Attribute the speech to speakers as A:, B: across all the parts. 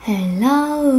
A: 헬로우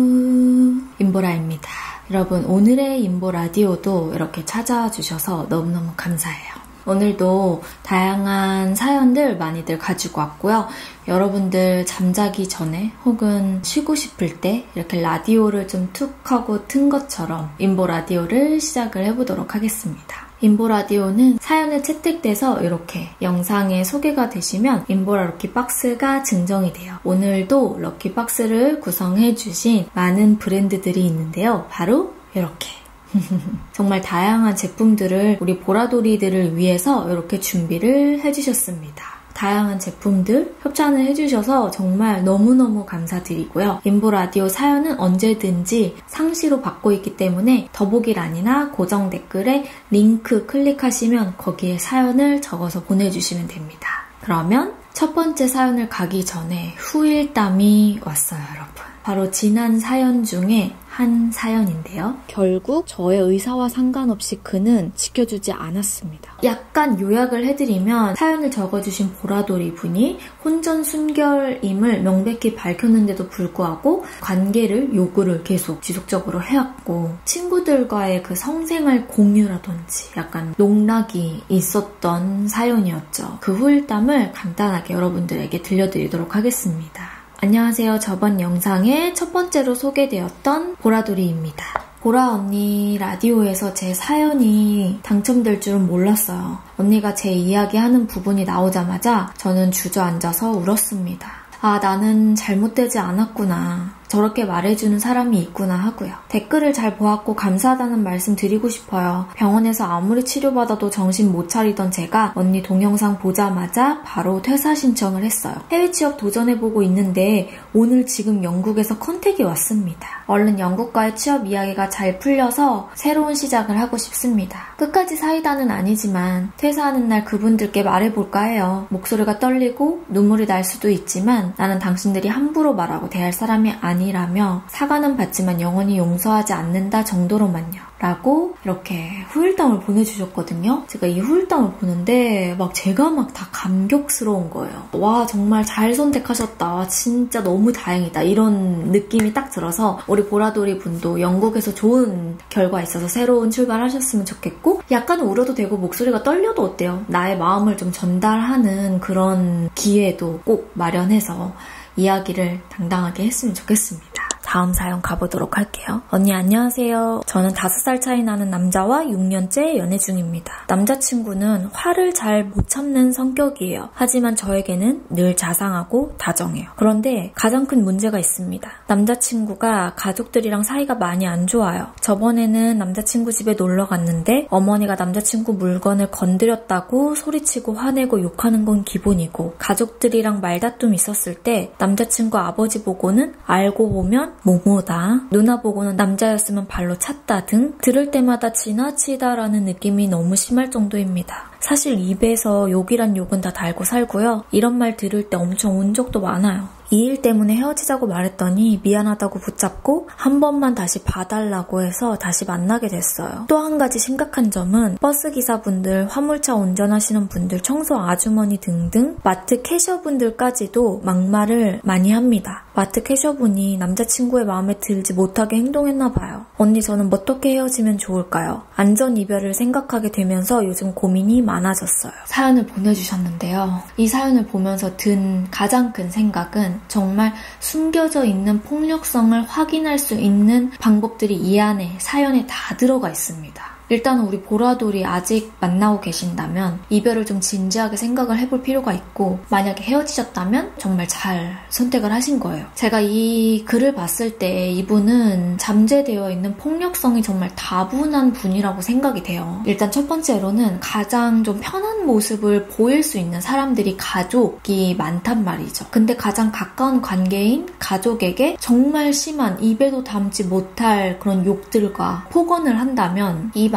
A: 인보라입니다. 여러분 오늘의 인보 라디오도 이렇게 찾아와 주셔서 너무너무 감사해요. 오늘도 다양한 사연들 많이들 가지고 왔고요. 여러분들 잠자기 전에 혹은 쉬고 싶을 때 이렇게 라디오를 좀 툭 하고 튼 것처럼 인보 라디오를 시작을 해보도록 하겠습니다. 인보 라디오는 사연을 채택돼서 이렇게 영상에 소개가 되시면 인보라 럭키박스가 증정이 돼요. 오늘도 럭키박스를 구성해주신 많은 브랜드들이 있는데요. 바로 이렇게 정말 다양한 제품들을 우리 보라돌이들을 위해서 이렇게 준비를 해주셨습니다. 다양한 제품들 협찬을 해주셔서 정말 너무너무 감사드리고요. 인보라디오 사연은 언제든지 상시로 받고 있기 때문에 더보기란이나 고정 댓글에 링크 클릭하시면 거기에 사연을 적어서 보내주시면 됩니다. 그러면 첫 번째 사연을 가기 전에 후일담이 왔어요, 여러분. 바로 지난 사연 중에 한 사연인데요. 결국 저의 의사와 상관없이 그는 지켜주지 않았습니다. 약간 요약을 해드리면 사연을 적어주신 보라돌이 분이 혼전순결임을 명백히 밝혔는데도 불구하고 관계를 요구를 계속 지속적으로 해왔고 친구들과의 그 성생활 공유라든지 약간 농락이 있었던 사연이었죠. 그 후일담을 간단하게 여러분들에게 들려드리도록 하겠습니다. 안녕하세요. 저번 영상에 첫 번째로 소개되었던 보라돌이입니다. 보라 언니 라디오에서 제 사연이 당첨될 줄은 몰랐어요. 언니가 제 이야기하는 부분이 나오자마자 저는 주저앉아서 울었습니다. 아, 나는 잘못되지 않았구나. 저렇게 말해주는 사람이 있구나 하고요. 댓글을 잘 보았고 감사하다는 말씀 드리고 싶어요. 병원에서 아무리 치료받아도 정신 못 차리던 제가 언니 동영상 보자마자 바로 퇴사 신청을 했어요. 해외 취업 도전해보고 있는데 오늘 지금 영국에서 컨택이 왔습니다. 얼른 영국과의 취업 이야기가 잘 풀려서 새로운 시작을 하고 싶습니다. 끝까지 사이다는 아니지만 퇴사하는 날 그분들께 말해볼까 해요. 목소리가 떨리고 눈물이 날 수도 있지만 나는 당신들이 함부로 말하고 대할 사람이 아니라며 사과는 받지만 영원히 용서하지 않는다 정도로만요. 라고 이렇게 후일담을 보내주셨거든요. 제가 이 후일담을 보는데 제가 다 감격스러운 거예요. 와, 정말 잘 선택하셨다. 진짜 너무 다행이다. 이런 느낌이 딱 들어서 우리 보라돌이 분도 영국에서 좋은 결과 있어서 새로운 출발하셨으면 좋겠고 약간 울어도 되고 목소리가 떨려도 어때요? 나의 마음을 좀 전달하는 그런 기회도 꼭 마련해서 이야기를 당당하게 했으면 좋겠습니다. 다음 사연 가보도록 할게요. 언니 안녕하세요. 저는 5살 차이 나는 남자와 6년째 연애 중입니다. 남자친구는 화를 잘 못 참는 성격이에요. 하지만 저에게는 늘 자상하고 다정해요. 그런데 가장 큰 문제가 있습니다. 남자친구가 가족들이랑 사이가 많이 안 좋아요. 저번에는 남자친구 집에 놀러 갔는데 어머니가 남자친구 물건을 건드렸다고 소리치고 화내고 욕하는 건 기본이고 가족들이랑 말다툼 있었을 때 남자친구 아버지 보고는 알고 보면 뭐뭐다, 누나 보고는 남자였으면 발로 찼다 등 들을 때마다 지나치다라는 느낌이 너무 심할 정도입니다. 사실 입에서 욕이란 욕은 다 달고 살고요. 이런 말 들을 때 엄청 운 적도 많아요. 이 일 때문에 헤어지자고 말했더니 미안하다고 붙잡고 한 번만 다시 봐달라고 해서 다시 만나게 됐어요. 또 한 가지 심각한 점은 버스 기사분들, 화물차 운전하시는 분들, 청소 아주머니 등등 마트 캐셔분들까지도 막말을 많이 합니다. 마트 캐셔분이 남자친구의 마음에 들지 못하게 행동했나 봐요. 언니 저는 어떻게 헤어지면 좋을까요? 안전 이별을 생각하게 되면서 요즘 고민이 많아졌어요. 사연을 보내주셨는데요. 이 사연을 보면서 든 가장 큰 생각은 정말 숨겨져 있는 폭력성을 확인할 수 있는 방법들이 이 안에 사연에 다 들어가 있습니다. 일단 우리 보라돌이 아직 만나고 계신다면 이별을 좀 진지하게 생각을 해볼 필요가 있고 만약에 헤어지셨다면 정말 잘 선택을 하신 거예요. 제가 이 글을 봤을 때 이분은 잠재되어 있는 폭력성이 정말 다분한 분이라고 생각이 돼요. 일단 첫 번째로는 가장 좀 편한 모습을 보일 수 있는 사람들이 가족이 많단 말이죠. 근데 가장 가까운 관계인 가족에게 정말 심한 입에도 담지 못할 그런 욕들과 폭언을 한다면 이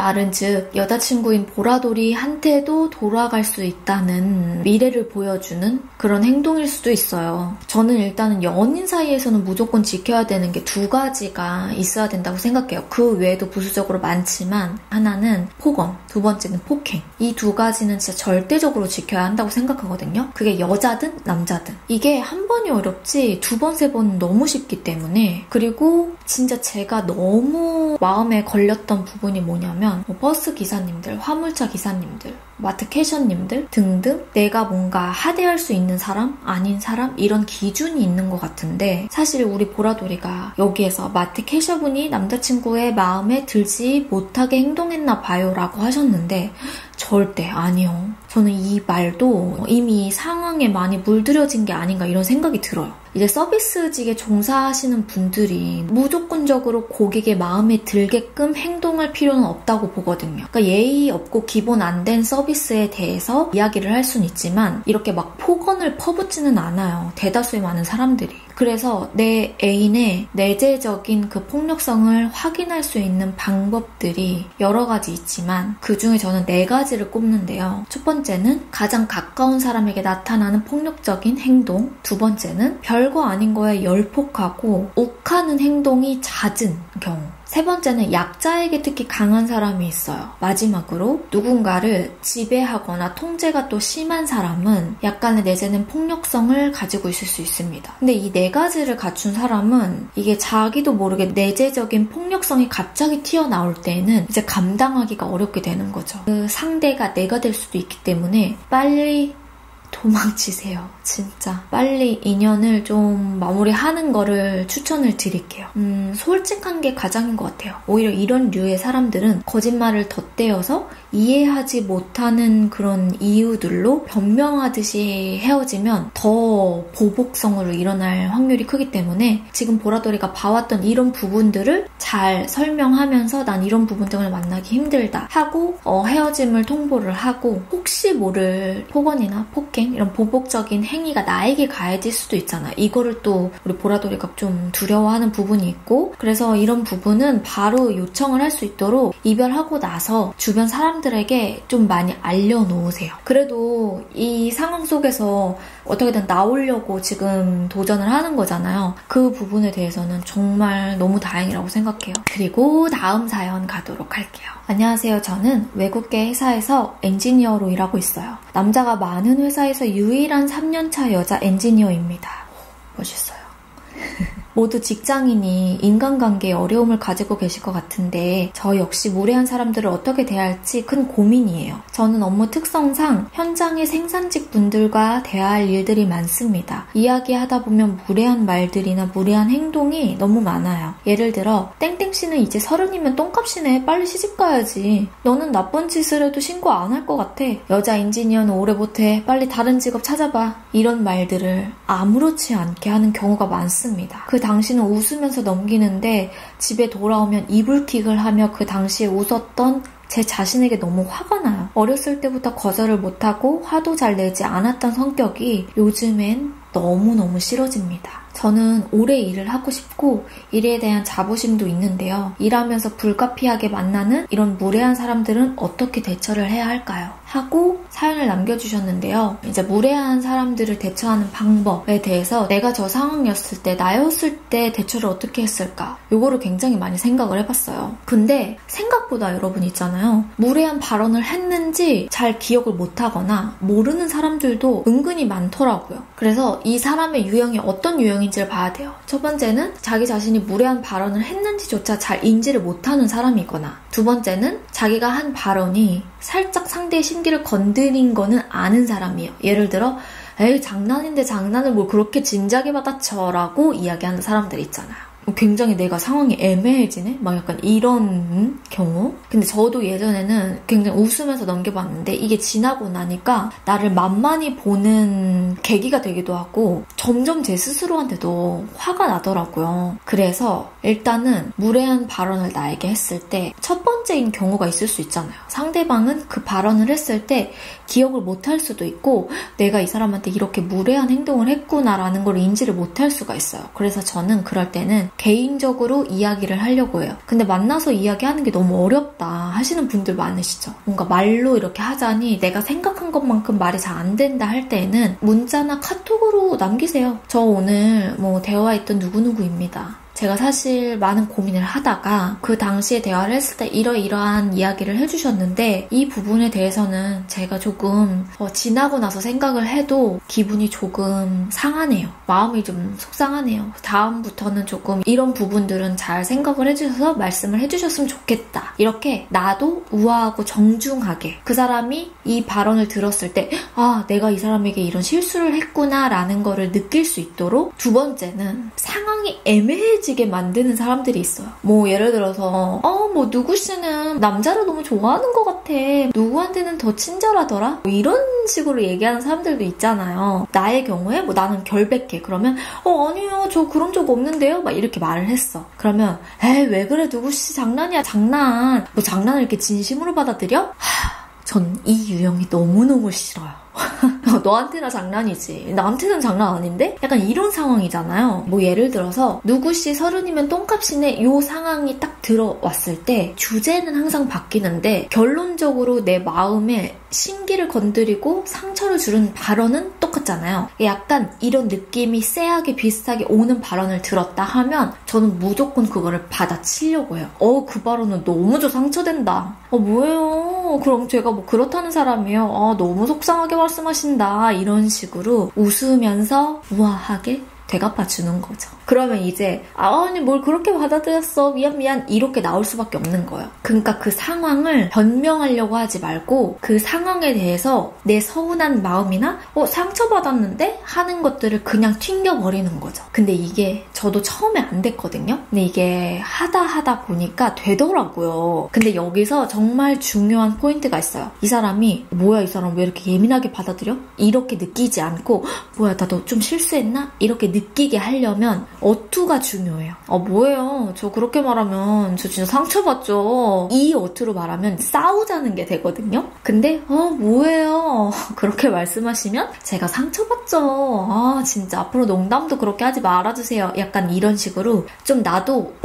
A: 말은 즉 여자친구인 보라돌이한테도 돌아갈 수 있다는 미래를 보여주는 그런 행동일 수도 있어요. 저는 일단은 연인 사이에서는 무조건 지켜야 되는 게 두 가지가 있어야 된다고 생각해요. 그 외에도 부수적으로 많지만 하나는 폭언, 두 번째는 폭행. 이 두 가지는 진짜 절대적으로 지켜야 한다고 생각하거든요. 그게 여자든 남자든. 이게 한 번이 어렵지 두 번, 세 번은 너무 쉽기 때문에. 그리고 진짜 제가 너무 마음에 걸렸던 부분이 뭐냐면 버스 기사님들, 화물차 기사님들, 마트 캐셔님들 등등 내가 뭔가 하대할 수 있는 사람, 아닌 사람 이런 기준이 있는 것 같은데 사실 우리 보라돌이가 여기에서 마트 캐셔분이 남자친구의 마음에 들지 못하게 행동했나 봐요 라고 하셨는데 절대 아니요. 저는 이 말도 이미 상황에 많이 물들여진 게 아닌가 이런 생각이 들어요. 이제 서비스직에 종사하시는 분들이 무조건적으로 고객의 마음에 들게끔 행동할 필요는 없다고 보거든요. 그러니까 예의 없고 기본 안 된 서비스에 대해서 이야기를 할 수는 있지만 이렇게 막 폭언을 퍼붓지는 않아요. 대다수의 많은 사람들이. 그래서 내 애인의 내재적인 그 폭력성을 확인할 수 있는 방법들이 여러 가지 있지만 그중에 저는 4가지를 꼽는데요. 첫 번째는 가장 가까운 사람에게 나타나는 폭력적인 행동. 두 번째는 별거 아닌 거에 열폭하고 욱하는 행동이 잦은 경우. 세 번째는 약자에게 특히 강한 사람이 있어요. 마지막으로 누군가를 지배하거나 통제가 또 심한 사람은 약간의 내재는 폭력성을 가지고 있을 수 있습니다. 근데 이 4가지를 갖춘 사람은 이게 자기도 모르게 내재적인 폭력성이 갑자기 튀어나올 때는 이제 감당하기가 어렵게 되는 거죠. 그 상대가 내가 될 수도 있기 때문에 빨리 도망치세요. 진짜. 빨리 인연을 좀 마무리하는 거를 추천을 드릴게요. 솔직한 게 가장인 것 같아요. 오히려 이런 류의 사람들은 거짓말을 덧대어서 이해하지 못하는 그런 이유들로 변명하듯이 헤어지면 더 보복성으로 일어날 확률이 크기 때문에 지금 보라돌이가 봐왔던 이런 부분들을 잘 설명하면서 난 이런 부분 때문에 만나기 힘들다 하고 헤어짐을 통보를 하고 혹시 모를 폭언이나 폭행 이런 보복적인 행위가 나에게 가해질 수도 있잖아. 이거를 또 우리 보라돌이가 좀 두려워하는 부분이 있고 그래서 이런 부분은 바로 요청을 할 수 있도록 이별하고 나서 주변 사람들에게 좀 많이 알려놓으세요. 그래도 이 상황 속에서 어떻게든 나오려고 지금 도전을 하는 거잖아요. 그 부분에 대해서는 정말 너무 다행이라고 생각해요. 그리고 다음 사연 가도록 할게요. 안녕하세요. 저는 외국계 회사에서 엔지니어로 일하고 있어요. 남자가 많은 회사에서 유일한 3년차 여자 엔지니어입니다. 멋있어요. 모두 직장인이 인간관계에 어려움을 가지고 계실 것 같은데 저 역시 무례한 사람들을 어떻게 대할지 큰 고민이에요. 저는 업무 특성상 현장의 생산직 분들과 대화할 일들이 많습니다. 이야기하다 보면 무례한 말들이나 무례한 행동이 너무 많아요. 예를 들어 땡땡씨는 이제 30이면 똥값이네. 빨리 시집가야지. 너는 나쁜 짓을 해도 신고 안 할 것 같아. 여자 엔지니어는 오래 못해. 빨리 다른 직업 찾아봐. 이런 말들을 아무렇지 않게 하는 경우가 많습니다. 그 당시는 웃으면서 넘기는데 집에 돌아오면 이불킥을 하며 그 당시에 웃었던 제 자신에게 너무 화가 나요. 어렸을 때부터 거절을 못하고 화도 잘 내지 않았던 성격이 요즘엔 너무너무 싫어집니다. 저는 오래 일을 하고 싶고 일에 대한 자부심도 있는데요. 일하면서 불가피하게 만나는 이런 무례한 사람들은 어떻게 대처를 해야 할까요? 하고 사연을 남겨주셨는데요. 이제 무례한 사람들을 대처하는 방법에 대해서 내가 저 상황이었을 때, 나였을 때 대처를 어떻게 했을까? 요거를 굉장히 많이 생각을 해봤어요. 근데 생각보다 여러분 있잖아요. 무례한 발언을 했는지 잘 기억을 못하거나 모르는 사람들도 은근히 많더라고요. 그래서 이 사람의 유형이 어떤 유형인지를 봐야 돼요. 첫 번째는 자기 자신이 무례한 발언을 했는지조차 잘 인지를 못하는 사람이거나 두 번째는 자기가 한 발언이 살짝 상대의 심기를 건드린 거는 아는 사람이에요. 예를 들어 에이 장난인데 장난을 뭘 그렇게 진지하게 받아쳐 라고 이야기하는 사람들 있잖아요. 굉장히 내가 상황이 애매해지네? 막 약간 이런 경우? 근데 저도 예전에는 굉장히 웃으면서 넘겨봤는데 이게 지나고 나니까 나를 만만히 보는 계기가 되기도 하고 점점 제 스스로한테도 화가 나더라고요. 그래서 일단은 무례한 발언을 나에게 했을 때 첫 번째인 경우가 있을 수 있잖아요. 상대방은 그 발언을 했을 때 기억을 못할 수도 있고 내가 이 사람한테 이렇게 무례한 행동을 했구나라는 걸 인지를 못할 수가 있어요. 그래서 저는 그럴 때는 개인적으로 이야기를 하려고 해요. 근데 만나서 이야기하는 게 너무 어렵다 하시는 분들 많으시죠. 뭔가 말로 이렇게 하자니 내가 생각한 것만큼 말이 잘 안 된다 할 때에는 문자나 카톡으로 남기세요. 저 오늘 대화했던 누구누구입니다. 제가 사실 많은 고민을 하다가 그 당시에 대화를 했을 때 이러이러한 이야기를 해주셨는데 이 부분에 대해서는 제가 조금 지나고 나서 생각을 해도 기분이 조금 상하네요. 마음이 좀 속상하네요. 다음부터는 조금 이런 부분들은 잘 생각을 해주셔서 말씀을 해주셨으면 좋겠다. 이렇게 나도 우아하고 정중하게 그 사람이 이 발언을 들었을 때 내가 이 사람에게 이런 실수를 했구나 라는 거를 느낄 수 있도록 두 번째는 상황이 애매해지게 만드는 사람들이 있어요. 예를 들어서 누구씨는 남자를 너무 좋아하는 것 같아. 누구한테는 더 친절하더라. 이런 식으로 얘기하는 사람들도 있잖아요. 나의 경우에 나는 결백해. 그러면 아니요 저 그런 적 없는데요. 막 이렇게 말을 했어. 그러면 왜 그래 누구씨 장난이야 장난. 장난을 이렇게 진심으로 받아들여? 전 이 유형이 너무너무 싫어요. 너한테나 장난이지 나한테는 장난 아닌데? 약간 이런 상황이잖아요. 예를 들어서 누구씨 30이면 똥값이네 요 상황이 딱 들어왔을 때 주제는 항상 바뀌는데 결론적으로 내 마음에 신기를 건드리고 상처를 주는 발언은 똑같잖아요. 약간 이런 느낌이 쎄하게 비슷하게 오는 발언을 들었다 하면 저는 무조건 그거를 받아치려고 해요. 그 발언은 너무 저 상처된다. 뭐예요? 그럼 제가 그렇다는 사람이에요. 너무 속상하게 말씀하신다. 이런 식으로 웃으면서 우아하게 되갚아주는 거죠. 그러면 이제 아니 뭘 그렇게 받아들였어 미안 이렇게 나올 수밖에 없는 거예요. 그러니까 그 상황을 변명하려고 하지 말고 그 상황에 대해서 내 서운한 마음이나 상처받았는데 하는 것들을 그냥 튕겨버리는 거죠. 근데 이게 저도 처음에 안 됐거든요. 근데 이게 하다 보니까 되더라고요. 근데 여기서 정말 중요한 포인트가 있어요. 이 사람이 뭐야 이 사람 왜 이렇게 예민하게 받아들여? 이렇게 느끼지 않고 뭐야 나 너 좀 실수했나? 이렇게 느끼게 하려면 어투가 중요해요. 뭐예요? 저 그렇게 말하면 저 진짜 상처받죠. 이 어투로 말하면 싸우자는 게 되거든요. 근데 뭐예요? 그렇게 말씀하시면 제가 상처받죠. 진짜 앞으로 농담도 그렇게 하지 말아주세요. 약간 이런 식으로 좀 나도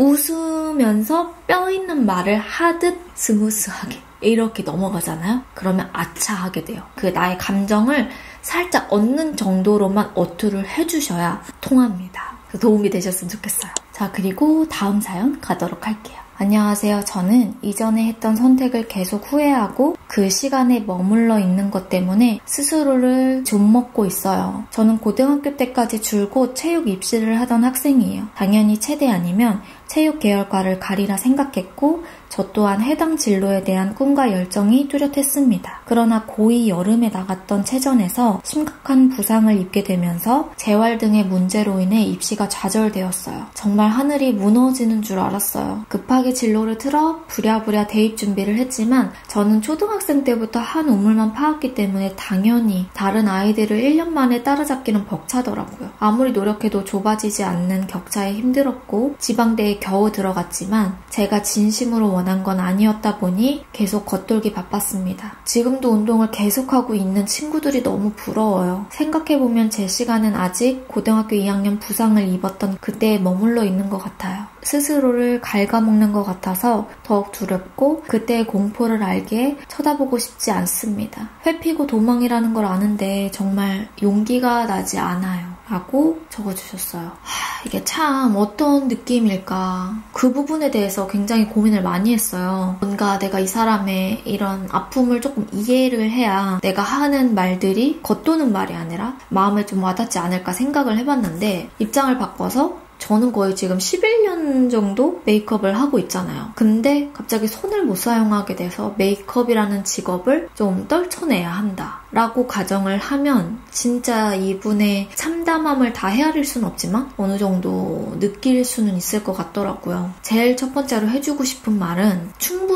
A: 웃으면서 뼈 있는 말을 하듯 스무스하게 이렇게 넘어가잖아요. 그러면 아차하게 돼요. 그 나의 감정을 살짝 얻는 정도로만 어투를 해주셔야 통합니다. 도움이 되셨으면 좋겠어요. 자, 그리고 다음 사연 가도록 할게요. 안녕하세요. 저는 이전에 했던 선택을 계속 후회하고 그 시간에 머물러 있는 것 때문에 스스로를 좀먹고 있어요. 저는 고등학교 때까지 줄곧 체육 입시를 하던 학생이에요. 당연히 체대 아니면 체육 계열과를 가리라 생각했고 저 또한 해당 진로에 대한 꿈과 열정이 뚜렷했습니다. 그러나 고2 여름에 나갔던 체전에서 심각한 부상을 입게 되면서 재활 등의 문제로 인해 입시가 좌절되었어요. 정말 하늘이 무너지는 줄 알았어요. 급하게 진로를 틀어 부랴부랴 대입 준비를 했지만 저는 초등학생 때부터 한 우물만 파왔기 때문에 당연히 다른 아이들을 1년 만에 따라잡기는 벅차더라고요. 아무리 노력해도 좁아지지 않는 격차에 힘들었고 지방대에 겨우 들어갔지만 제가 진심으로 원한 건 아니었다 보니 계속 겉돌기 바빴습니다. 지금도 운동을 계속하고 있는 친구들이 너무 부러워요. 생각해보면 제 시간은 아직 고등학교 2학년 부상을 입었던 그때에 머물러 있는 것 같아요. 스스로를 갉아먹는 것 같아서 더욱 두렵고 그때의 공포를 알기에 쳐다보고 싶지 않습니다. 회피고 도망이라는 걸 아는데 정말 용기가 나지 않아요. 라고 적어주셨어요. 이게 참 어떤 느낌일까. 그 부분에 대해서 굉장히 고민을 많이 했어요. 뭔가 내가 이 사람의 이런 아픔을 조금 이해를 해야 내가 하는 말들이 겉도는 말이 아니라 마음에 좀 와닿지 않을까 생각을 해봤는데 입장을 바꿔서 저는 거의 지금 11년 정도 메이크업을 하고 있잖아요. 근데 갑자기 손을 못 사용하게 돼서 메이크업이라는 직업을 좀 떨쳐내야 한다 라고 가정을 하면 진짜 이분의 참담함을 다 헤아릴 수는 없지만 어느 정도 느낄 수는 있을 것 같더라고요. 제일 첫 번째로 해주고 싶은 말은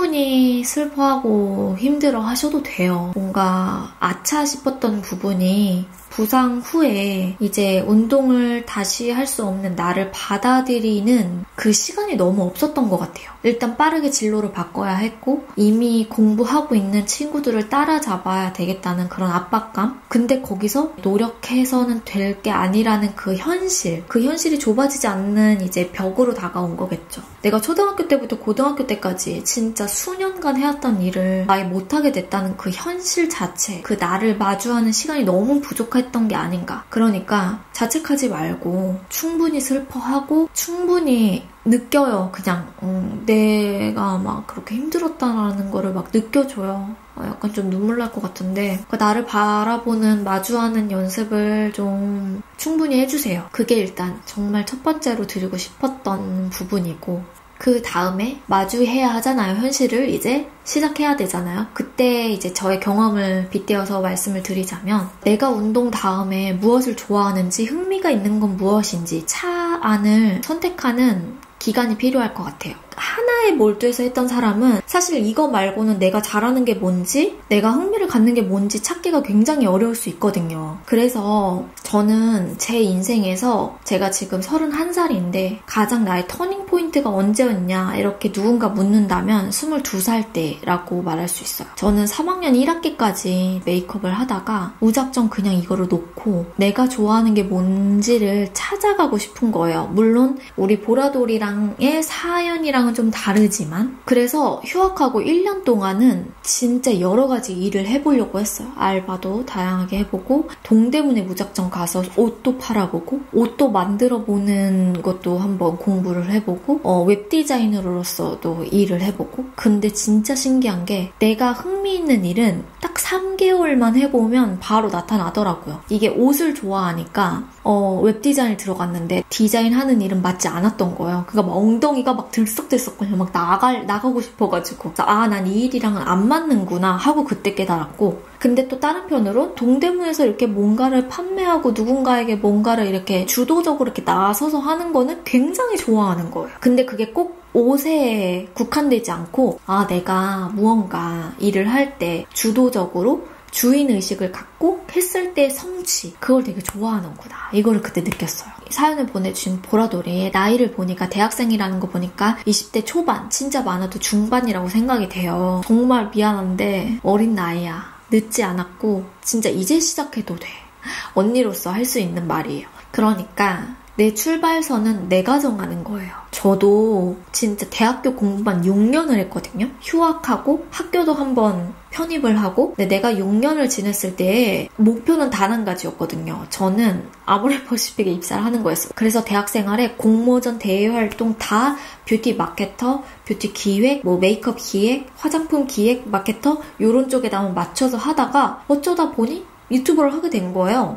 A: 충분히 슬퍼하고 힘들어 하셔도 돼요. 뭔가 아차 싶었던 부분이 부상 후에 이제 운동을 다시 할 수 없는 나를 받아들이는 그 시간이 너무 없었던 것 같아요. 일단 빠르게 진로를 바꿔야 했고 이미 공부하고 있는 친구들을 따라잡아야 되겠다는 그런 압박감. 근데 거기서 노력해서는 될 게 아니라는 그 현실이 좁아지지 않는 이제 벽으로 다가온 거겠죠. 내가 초등학교 때부터 고등학교 때까지 진짜 수년간 해왔던 일을 아예 못하게 됐다는 그 현실 자체, 그 나를 마주하는 시간이 너무 부족했던 게 아닌가. 그러니까 자책하지 말고 충분히 슬퍼하고 충분히 느껴요. 그냥 내가 막 그렇게 힘들었다라는 거를 막 느껴줘요. 약간 좀 눈물 날 것 같은데 나를 바라보는 마주하는 연습을 좀 충분히 해주세요. 그게 일단 정말 첫 번째로 드리고 싶었던 부분이고, 그 다음에 마주해야 하잖아요. 현실을 이제 시작해야 되잖아요. 그때 이제 저의 경험을 빗대어서 말씀을 드리자면, 내가 운동 다음에 무엇을 좋아하는지, 흥미가 있는 건 무엇인지 차 안을 선택하는 기간이 필요할 것 같아요. 하나에 몰두해서 했던 사람은 사실 이거 말고는 내가 잘하는 게 뭔지, 내가 흥미를 갖는 게 뭔지 찾기가 굉장히 어려울 수 있거든요. 그래서 저는 제 인생에서 제가 지금 31살인데 가장 나의 터닝 포인트가 언제였냐 이렇게 누군가 묻는다면 22살 때라고 말할 수 있어요. 저는 3학년 1학기까지 메이크업을 하다가 무작정 그냥 이거를 놓고 내가 좋아하는 게 뭔지를 찾아가고 싶은 거예요. 물론 우리 보라돌이랑의 사연이랑은 좀 다르지만, 그래서 휴학하고 1년 동안은 진짜 여러 가지 일을 해보려고 했어요. 알바도 다양하게 해보고, 동대문에 무작정 가서 옷도 팔아보고, 옷도 만들어보는 것도 한번 공부를 해보고, 웹디자이너로서도 일을 해보고. 근데 진짜 신기한 게 내가 흥미 있는 일은 딱 3개월만 해보면 바로 나타나더라고요. 이게 옷을 좋아하니까 웹디자인을 들어갔는데 디자인하는 일은 맞지 않았던 거예요. 그러니까 막 엉덩이가 막 들썩들썩 그냥 막 나가고 싶어가지고, 난 이 일이랑은 안 맞는구나 하고 그때 깨달았고, 근데 또 다른 편으로 동대문에서 이렇게 뭔가를 판매하고 누군가에게 뭔가를 이렇게 주도적으로 이렇게 나서서 하는 거는 굉장히 좋아하는 거예요. 근데 그게 꼭 옷에 국한되지 않고, 내가 무언가 일을 할 때 주도적으로 주인의식을 갖고 했을 때 성취, 그걸 되게 좋아하는구나. 이거를 그때 느꼈어요. 사연을 보내주신 보라돌이의 나이를 보니까, 대학생이라는 거 보니까 20대 초반, 진짜 많아도 중반이라고 생각이 돼요. 정말 미안한데 어린 나이야. 늦지 않았고 진짜 이제 시작해도 돼. 언니로서 할 수 있는 말이에요. 그러니까 내 출발선은 내가 정하는 거예요. 저도 진짜 대학교 공부만 6년을 했거든요. 휴학하고 학교도 한번 편입을 하고. 근데 내가 6년을 지냈을 때 목표는 단 한 가지였거든요. 저는 아모레퍼시픽에 입사를 하는 거였어요. 그래서 대학 생활에 공모전, 대외 활동 다 뷰티 마케터, 뷰티 기획, 메이크업 기획, 화장품 기획, 마케터 이런 쪽에다 맞춰서 하다가 어쩌다 보니 유튜버를 하게 된 거예요.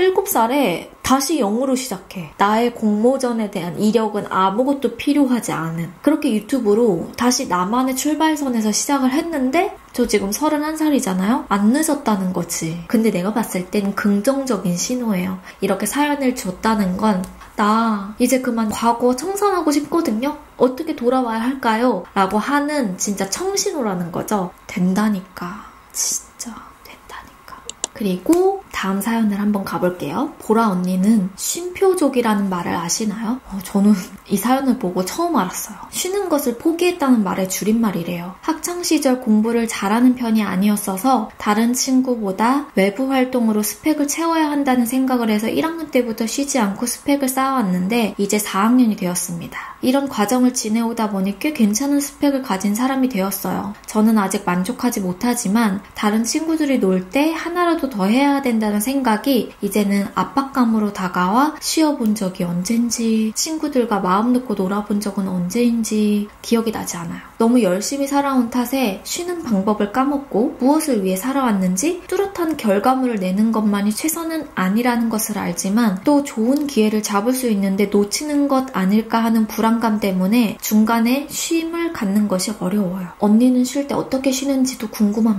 A: 27살에 다시 0으로 시작해. 나의 공모전에 대한 이력은 아무것도 필요하지 않은, 그렇게 유튜브로 다시 나만의 출발선에서 시작을 했는데, 저 지금 31살이잖아요? 안 늦었다는 거지. 근데 내가 봤을 땐 긍정적인 신호예요. 이렇게 사연을 줬다는 건, 나 이제 그만 과거 청산하고 싶거든요? 어떻게 돌아와야 할까요? 라고 하는 진짜 청신호라는 거죠. 된다니까. 진짜. 그리고 다음 사연을 한번 가볼게요. 보라 언니는 쉼표족이라는 말을 아시나요? 저는 이 사연을 보고 처음 알았어요. 쉬는 것을 포기했다는 말의 줄임말이래요. 학창시절 공부를 잘하는 편이 아니었어서 다른 친구보다 외부 활동으로 스펙을 채워야 한다는 생각을 해서 1학년 때부터 쉬지 않고 스펙을 쌓아왔는데 이제 4학년이 되었습니다. 이런 과정을 지내오다 보니 꽤 괜찮은 스펙을 가진 사람이 되었어요. 저는 아직 만족하지 못하지만 다른 친구들이 놀 때 하나라도 더 해야 된다는 생각이 이제는 압박감으로 다가와 쉬어본 적이 언젠지, 친구들과 마음 놓고 놀아본 적은 언제인지 기억이 나지 않아요. 너무 열심히 살아온 탓에 쉬는 방법을 까먹고 무엇을 위해 살아왔는지 뚜렷한 결과물을 내는 것만이 최선은 아니라는 것을 알지만 또 좋은 기회를 잡을 수 있는데 놓치는 것 아닐까 하는 불안감 때문에 중간에 쉼을 갖는 것이 어려워요. 언니는 쉴 때 어떻게 쉬는지도 궁금합니다.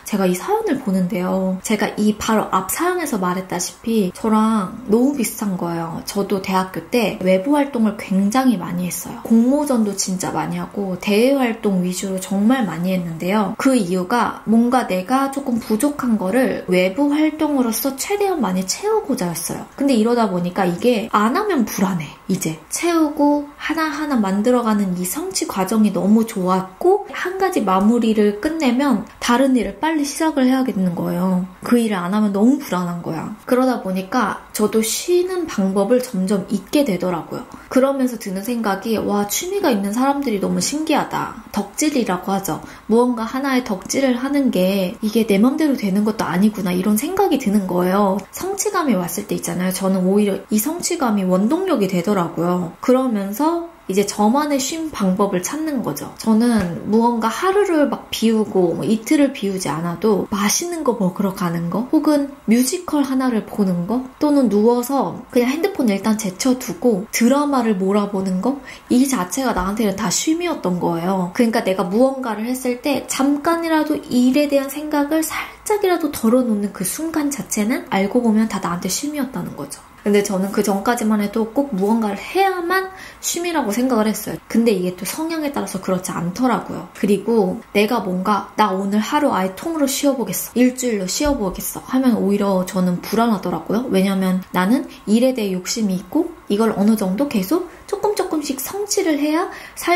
A: 제가 이 사연을 보는데요. 제가 이 바로 앞 사연에서 말했다시피 저랑 너무 비슷한 거예요. 저도 대학교 때 외부 활동을 굉장히 많이 했어요. 공모전도 진짜 많이 하고 대외 활동 위주로 정말 많이 했는데요. 그 이유가 뭔가 내가 조금 부족한 거를 외부 활동으로서 최대한 많이 채우고자 했어요. 근데 이러다 보니까 이게 안 하면 불안해. 이제 채우고 하나하나 만들어가는 이 성취 과정이 너무 좋았고 한 가지 마무리를 끝내면 다른 일을 빨리 시작을 해야겠는 거예요. 그 일을 안 하면 너무 불안한 거야. 그러다 보니까 저도 쉬는 방법을 점점 잊게 되더라고요. 그러면서 드는 생각이 와, 취미가 있는 사람들이 너무 신기하다. 덕질이라고 하죠. 무언가 하나의 덕질을 하는 게 이게 내 맘대로 되는 것도 아니구나, 이런 생각이 드는 거예요. 성취감이 왔을 때 있잖아요. 저는 오히려 이 성취감이 원동력이 되더라고요. 그러면서 이제 저만의 쉼 방법을 찾는 거죠. 저는 무언가 하루를 막 비우고 이틀을 비우지 않아도 맛있는 거 먹으러 가는 거, 혹은 뮤지컬 하나를 보는 거, 또는 누워서 그냥 핸드폰 일단 제쳐두고 드라마를 몰아보는 거, 이 자체가 나한테는 다 쉼이었던 거예요. 그러니까 내가 무언가를 했을 때 잠깐이라도 일에 대한 생각을 살짝이라도 덜어놓는 그 순간 자체는 알고 보면 다 나한테 쉼이었다는 거죠. 근데 저는 그 전까지만 해도 꼭 무언가를 해야만 쉼이라고 생각을 했어요. 근데 이게 또 성향에 따라서 그렇지 않더라고요. 그리고 내가 뭔가 나 오늘 하루 아예 통으로 쉬어보겠어, 일주일로 쉬어보겠어 하면 오히려 저는 불안하더라고요. 왜냐면 나는 일에 대해 욕심이 있고 이걸 어느 정도 계속 조금씩 성취를 해야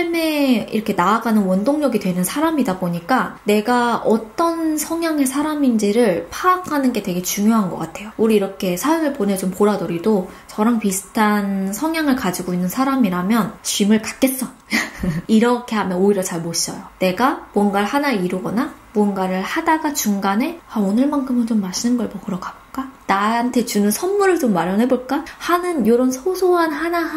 A: 삶에 이렇게 나아가는 원동력이 되는 사람이다 보니까 내가 어떤 성향의 사람인지를 파악하는 게 되게 중요한 것 같아요. 우리 이렇게 사연을 보내준 보라돌이도 저랑 비슷한 성향을 가지고 있는 사람이라면 쉼을 갖겠어. 이렇게 하면 오히려 잘 못 쉬어요. 내가 뭔가를 하나 이루거나 무언가를 하다가 중간에 오늘만큼은 좀 맛있는 걸 먹으러 가볼까? 나한테 주는 선물을 좀 마련해볼까? 하는 이런 소소한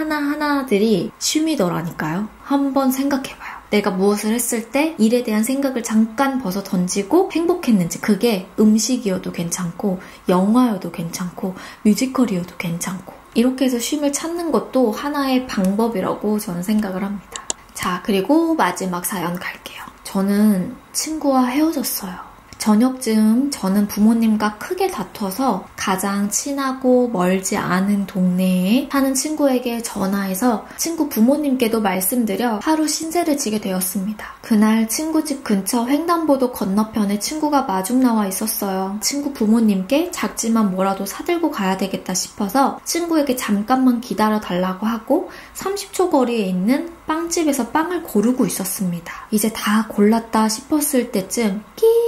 A: 하나들이 쉼이더라니까요. 한번 생각해봐요. 내가 무엇을 했을 때 일에 대한 생각을 잠깐 벗어 던지고 행복했는지, 그게 음식이어도 괜찮고 영화여도 괜찮고 뮤지컬이어도 괜찮고, 이렇게 해서 쉼을 찾는 것도 하나의 방법이라고 저는 생각을 합니다. 자, 그리고 마지막 사연 갈게요. 저는 친구와 헤어졌어요. 저녁쯤 저는 부모님과 크게 다퉈서 가장 친하고 멀지 않은 동네에 사는 친구에게 전화해서 친구 부모님께도 말씀드려 하루 신세를 지게 되었습니다. 그날 친구 집 근처 횡단보도 건너편에 친구가 마중 나와 있었어요. 친구 부모님께 작지만 뭐라도 사들고 가야 되겠다 싶어서 친구에게 잠깐만 기다려 달라고 하고 30초 거리에 있는 빵집에서 빵을 고르고 있었습니다. 이제 다 골랐다 싶었을 때쯤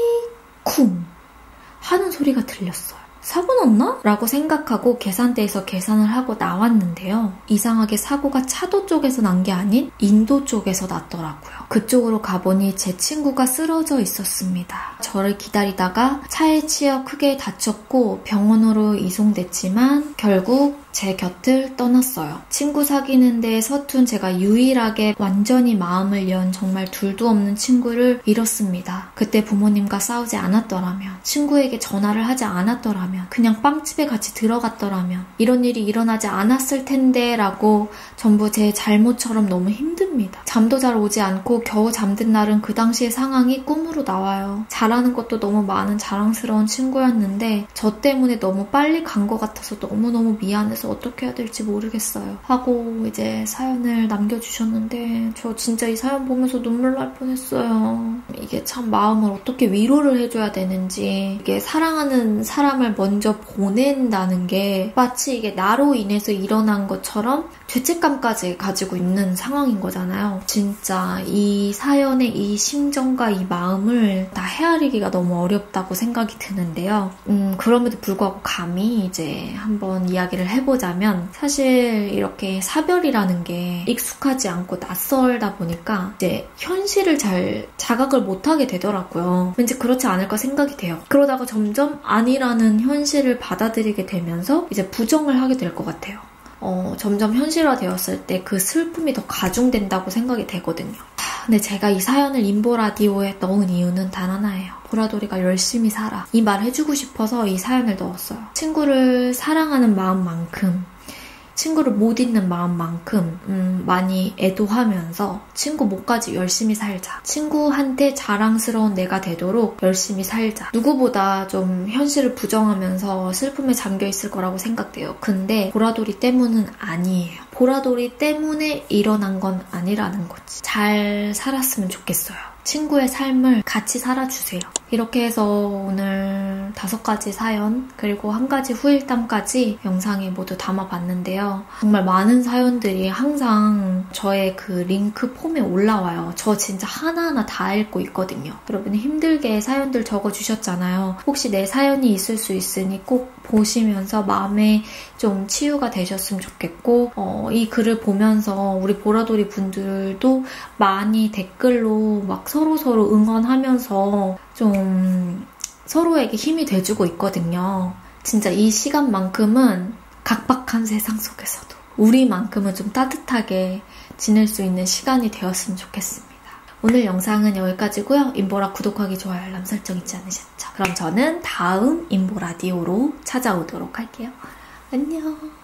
A: 쿵 하는 소리가 들렸어요. 사고 났나? 라고 생각하고 계산대에서 계산을 하고 나왔는데요. 이상하게 사고가 차도 쪽에서 난 게 아닌 인도 쪽에서 났더라고요. 그쪽으로 가보니 제 친구가 쓰러져 있었습니다. 저를 기다리다가 차에 치여 크게 다쳤고 병원으로 이송됐지만 결국 제 곁을 떠났어요. 친구 사귀는 데 서툰 제가 유일하게 완전히 마음을 연 정말 둘도 없는 친구를 잃었습니다. 그때 부모님과 싸우지 않았더라면, 친구에게 전화를 하지 않았더라면, 그냥 빵집에 같이 들어갔더라면 이런 일이 일어나지 않았을 텐데 라고 전부 제 잘못처럼 너무 힘듭니다. 잠도 잘 오지 않고 겨우 잠든 날은 그 당시의 상황이 꿈으로 나와요. 잘하는 것도 너무 많은 자랑스러운 친구였는데 저 때문에 너무 빨리 간 것 같아서 너무너무 미안해서 어떻게 해야 될지 모르겠어요 하고 이제 사연을 남겨주셨는데, 저 진짜 이 사연 보면서 눈물 날 뻔했어요. 이게 참 마음을 어떻게 위로를 해줘야 되는지, 이게 사랑하는 사람을 먼저 보낸다는 게 마치 이게 나로 인해서 일어난 것처럼 죄책감까지 가지고 있는 상황인 거잖아요. 진짜 이 사연의 이 심정과 이 마음을 다 헤아리기가 너무 어렵다고 생각이 드는데요. 그럼에도 불구하고 감히 이제 한번 이야기를 해보자면, 사실 이렇게 사별이라는 게 익숙하지 않고 낯설다 보니까 이제 현실을 잘 자각을 못하게 되더라고요. 왠지 그렇지 않을까 생각이 돼요. 그러다가 점점 아니라는 현실을 받아들이게 되면서 이제 부정을 하게 될 것 같아요. 점점 현실화되었을 때 그 슬픔이 더 가중된다고 생각이 되거든요. 근데 제가 이 사연을 인보라디오에 넣은 이유는 단 하나예요. 보라돌이가 열심히 살아. 이 말 해주고 싶어서 이 사연을 넣었어요. 친구를 사랑하는 마음만큼 친구를 못 잊는 마음만큼 많이 애도하면서 친구 못까지 열심히 살자. 친구한테 자랑스러운 내가 되도록 열심히 살자. 누구보다 좀 현실을 부정하면서 슬픔에 잠겨 있을 거라고 생각돼요. 근데 보라돌이 때문은 아니에요. 보라돌이 때문에 일어난 건 아니라는 거지. 잘 살았으면 좋겠어요. 친구의 삶을 같이 살아주세요. 이렇게 해서 오늘 5가지 사연 그리고 1가지 후일담까지 영상에 모두 담아봤는데요. 정말 많은 사연들이 항상 저의 그 링크 폼에 올라와요. 저 진짜 하나하나 다 읽고 있거든요. 여러분이 힘들게 사연들 적어주셨잖아요. 혹시 내 사연이 있을 수 있으니 꼭 보시면서 마음에 좀 치유가 되셨으면 좋겠고 이 글을 보면서 우리 보라돌이 분들도 많이 댓글로 막 서로서로 응원하면서 좀 서로에게 힘이 돼주고 있거든요. 진짜 이 시간만큼은 각박한 세상 속에서도 우리만큼은 좀 따뜻하게 지낼 수 있는 시간이 되었으면 좋겠습니다. 오늘 영상은 여기까지고요. 인보라 구독하기, 좋아요, 알람 설정 잊지 않으셨죠? 그럼 저는 다음 인보라디오로 찾아오도록 할게요. 안녕.